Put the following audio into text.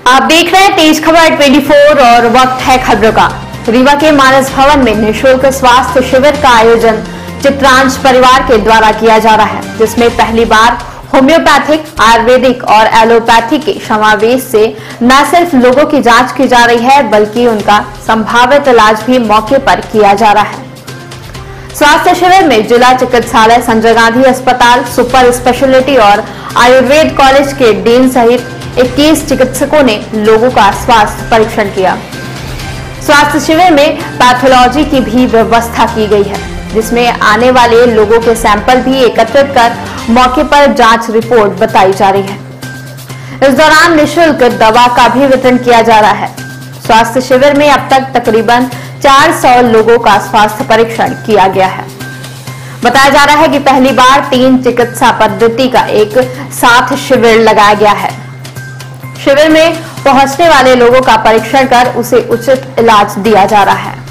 आप देख रहे हैं तेज खबर 24 और वक्त है खबरों का। रीवा के मानस भवन में निःशुल्क स्वास्थ्य शिविर का आयोजन चित्रांश परिवार के द्वारा किया जा रहा है, जिसमें पहली बार होम्योपैथिक, आयुर्वेदिक और एलोपैथी के समावेश से न सिर्फ लोगों की जांच की जा रही है, बल्कि उनका संभावित इलाज भी मौके पर किया जा रहा है। स्वास्थ्य शिविर में जिला चिकित्सालय, संजय गांधी अस्पताल, सुपर स्पेशलिटी और आयुर्वेद कॉलेज के डीन सहित 21 चिकित्सकों ने लोगों का स्वास्थ्य परीक्षण किया। स्वास्थ्य शिविर में पैथोलॉजी की भी व्यवस्था की गई है, जिसमें आने वाले लोगों के सैंपल भी एकत्रित कर मौके पर जांच रिपोर्ट बताई जा रही है। इस दौरान निःशुल्क दवा का भी वितरण किया जा रहा है। स्वास्थ्य शिविर में अब तक तकरीबन 400 लोगों का स्वास्थ्य परीक्षण किया गया है। बताया जा रहा है कि पहली बार 3 चिकित्सा पद्धति का एक साथ शिविर लगाया गया है। शिविर में पहुंचने वाले लोगों का परीक्षण कर उसे उचित इलाज दिया जा रहा है।